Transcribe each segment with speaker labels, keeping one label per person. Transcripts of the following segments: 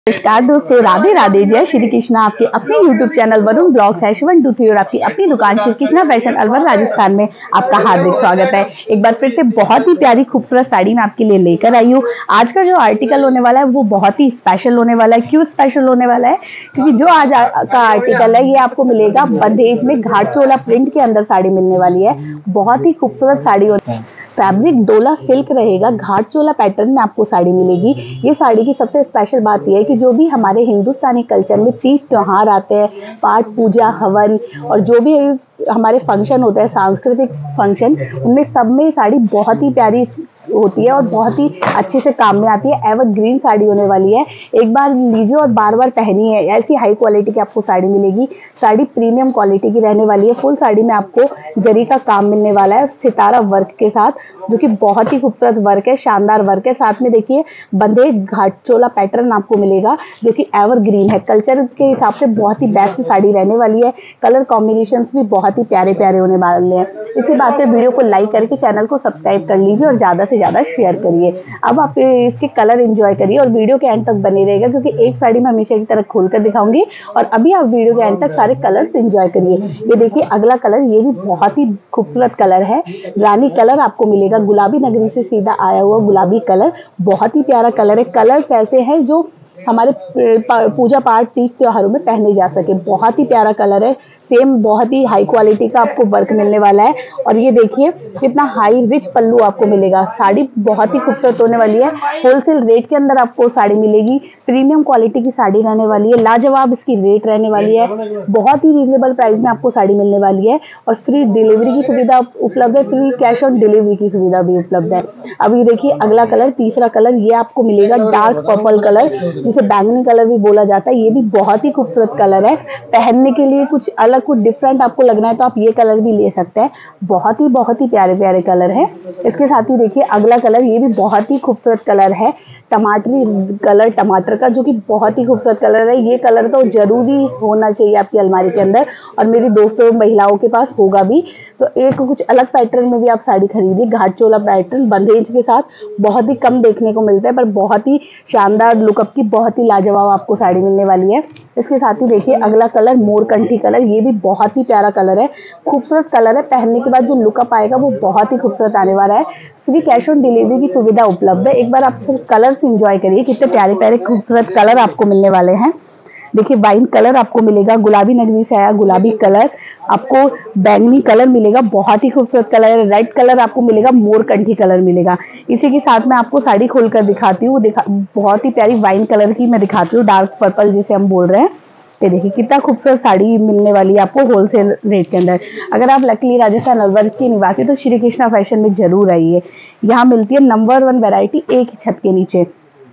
Speaker 1: नमस्कार दोस्तों, राधे राधे, जय श्री कृष्णा। आपके अपने YouTube चैनल वरुण ब्लॉग्स #123 और आपकी अपनी दुकान श्री कृष्णा फैशन अलवर राजस्थान में आपका हार्दिक स्वागत है। एक बार फिर से बहुत ही प्यारी खूबसूरत साड़ी मैं आपके लिए लेकर आई हूँ। आज का जो आर्टिकल होने वाला है वो बहुत ही स्पेशल होने वाला है। क्यों स्पेशल होने वाला है? क्योंकि जो आज का आर्टिकल है ये आपको मिलेगा बंदेज में घाट चोला प्रिंट के अंदर साड़ी मिलने वाली है। बहुत ही खूबसूरत साड़ी होती है। फैब्रिक डोला सिल्क रहेगा, घाट चोला पैटर्न में आपको साड़ी मिलेगी। ये साड़ी की सबसे स्पेशल बात यह है कि जो भी हमारे हिंदुस्तानी कल्चर में तीज त्योहार आते हैं, पाठ पूजा हवन और जो भी हमारे फंक्शन होता है, सांस्कृतिक फंक्शन, उनमें सब में साड़ी बहुत ही प्यारी होती है और बहुत ही अच्छे से काम में आती है। एवरग्रीन साड़ी होने वाली है। एक बार लीजिए और बार बार पहनिए। ऐसी हाई क्वालिटी की आपको साड़ी मिलेगी। साड़ी प्रीमियम क्वालिटी की रहने वाली है। फुल साड़ी में आपको जरी का काम मिलने वाला है सितारा वर्क के साथ, जो कि बहुत ही खूबसूरत वर्क है, शानदार वर्क है। साथ में देखिए बंदेज घाट चोला पैटर्न आपको मिलेगा जो कि एवरग्रीन है। कल्चर के हिसाब से बहुत ही बेस्ट साड़ी रहने वाली है। कलर कॉम्बिनेशन भी बहुत ही प्यारे प्यारे होने वाले हैं। इसी बात पे वीडियो को लाइक करके चैनल को सब्सक्राइब कर लीजिए और ज़्यादा से ज़्यादा शेयर करिए। अब आप इसके कलर एंजॉय करिए और वीडियो के एंड तक बने रहेगा, क्योंकि एक साड़ी मैं हमेशा की तरह खोलकर दिखाऊंगी और अभी आप वीडियो के एंड तक सारे कलर्स एंजॉय करिए। ये देखिए अगला कलर, ये भी बहुत ही खूबसूरत कलर है। रानी कलर आपको मिलेगा, गुलाबी नगरी से सीधा आया हुआ गुलाबी कलर। बहुत ही प्यारा कलर है। कलर्स ऐसे हैं जो हमारे पूजा पाठ तीज त्योहारों में पहने जा सके। बहुत ही प्यारा कलर है। सेम बहुत ही हाई क्वालिटी का आपको वर्क मिलने वाला है। और ये देखिए कितना हाई रिच पल्लू आपको मिलेगा। साड़ी बहुत ही खूबसूरत होने वाली है। होलसेल रेट के अंदर आपको साड़ी मिलेगी। प्रीमियम क्वालिटी की साड़ी रहने वाली है। लाजवाब इसकी रेट रहने वाली है। बहुत ही रीजनेबल प्राइस में आपको साड़ी मिलने वाली है और फ्री डिलीवरी की सुविधा उपलब्ध है। फ्री कैश ऑन डिलीवरी की सुविधा भी उपलब्ध है। अब ये देखिए अगला कलर, तीसरा कलर, ये आपको मिलेगा डार्क पर्पल कलर, जिसे बैंगनी कलर भी बोला जाता है। ये भी बहुत ही खूबसूरत कलर है। पहनने के लिए कुछ अलग, कुछ डिफरेंट आपको लगना है तो आप ये कलर भी ले सकते हैं। बहुत ही प्यारे प्यारे कलर है। इसके साथ ही देखिए अगला कलर, ये भी बहुत ही खूबसूरत कलर है। टमाटरी कलर, टमाटर का, जो कि बहुत ही खूबसूरत कलर है। ये कलर तो जरूरी होना चाहिए आपकी अलमारी के अंदर और मेरी दोस्तों महिलाओं के पास होगा भी। तो एक कुछ अलग पैटर्न में भी आप साड़ी खरीदिए। घाट चोला पैटर्न बंदेज के साथ बहुत ही कम देखने को मिलता है, पर बहुत ही शानदार लुकअप की बहुत ही लाजवाब आपको साड़ी मिलने वाली है। इसके साथ ही देखिए अगला कलर, मोरकंठी कलर। ये भी बहुत ही प्यारा कलर है, खूबसूरत कलर है। पहनने के बाद जो लुकअप आएगा वो बहुत ही खूबसूरत आने वाला है। फ्री कैश ऑन डिलीवरी की सुविधा उपलब्ध है। एक बार आप सिर्फ कलर्स एंजॉय करिए, कितने प्यारे प्यारे खूबसूरत कलर आपको मिलने वाले हैं। देखिए वाइन कलर आपको मिलेगा, गुलाबी नगरी से आया गुलाबी कलर, आपको बैंगनी कलर मिलेगा, बहुत ही खूबसूरत कलर है। रेड कलर आपको मिलेगा, मोरकंठी कलर मिलेगा। इसी के साथ मैं आपको साड़ी खोलकर दिखाती हूँ। बहुत ही प्यारी वाइन कलर की मैं दिखाती हूँ, डार्क पर्पल जिसे हम बोल रहे हैं। ये देखिए कितना खूबसूरत साड़ी मिलने वाली है आपको होलसेल रेट के अंदर। अगर आप लकीली राजस्थान अलवर के निवासी तो श्री कृष्णा फैशन में जरूर आइए। यहाँ मिलती है नंबर 1 वैरायटी एक ही छत के नीचे।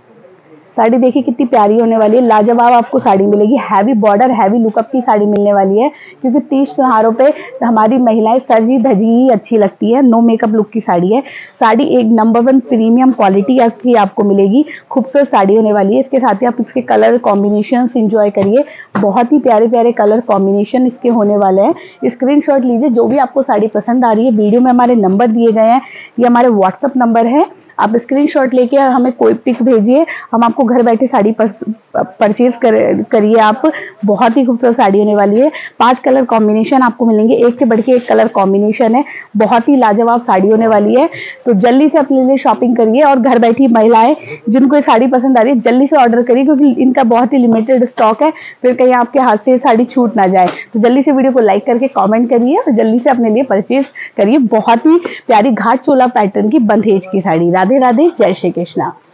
Speaker 1: साड़ी देखिए कितनी प्यारी होने वाली है। लाजवाब आपको साड़ी मिलेगी। हैवी बॉर्डर, हैवी लुकअप की साड़ी मिलने वाली है, क्योंकि तीज त्योहारों पे हमारी महिलाएं सजी धजी ही अच्छी लगती है। नो मेकअप लुक की साड़ी है। साड़ी एक नंबर 1 प्रीमियम क्वालिटी की आपको मिलेगी। खूबसूरत साड़ी होने वाली है। इसके साथ ही आप इसके कलर कॉम्बिनेशन एंजॉय करिए। बहुत ही प्यारे प्यारे कलर कॉम्बिनेशन इसके होने वाले हैं। स्क्रीनशॉट लीजिए। जो भी आपको साड़ी पसंद आ रही है, वीडियो में हमारे नंबर दिए गए हैं, ये हमारे व्हाट्सएप नंबर है। आप स्क्रीनशॉट लेके हमें कोई पिक भेजिए, हम आपको घर बैठे साड़ी परचेज करिए आप। बहुत ही खूबसूरत साड़ी होने वाली है। 5 कलर कॉम्बिनेशन आपको मिलेंगे, एक से बढ़ के एक कलर कॉम्बिनेशन है। बहुत ही लाजवाब साड़ी होने वाली है। तो जल्दी से अपने लिए शॉपिंग करिए और घर बैठी महिलाएं जिनको ये साड़ी पसंद आ रही है जल्दी से ऑर्डर करिए, क्योंकि इनका बहुत ही लिमिटेड स्टॉक है, फिर कहीं आपके हाथ से साड़ी छूट ना जाए। तो जल्दी से वीडियो को लाइक करके कॉमेंट करिए और जल्दी से अपने लिए परचेज करिए। बहुत ही प्यारी घाट चोला पैटर्न की बंदेज की साड़ी। राधे राधे, जय श्री कृष्णा।